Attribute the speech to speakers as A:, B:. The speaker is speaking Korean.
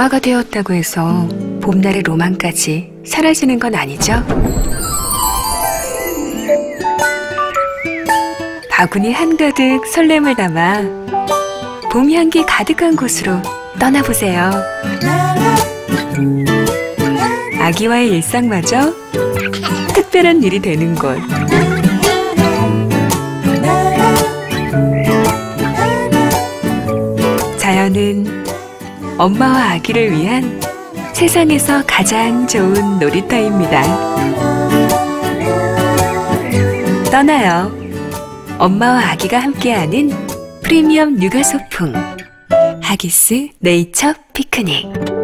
A: 엄마가 되었다고 해서 봄날의 로망까지 사라지는 건 아니죠? 바구니 한가득 설렘을 담아 봄 향기 가득한 곳으로 떠나보세요. 아기와의 일상마저 특별한 일이 되는 곳. 자연은 엄마와 아기를 위한 세상에서 가장 좋은 놀이터입니다. 떠나요. 엄마와 아기가 함께하는 프리미엄 육아 소풍 하기스 네이처 피크닉.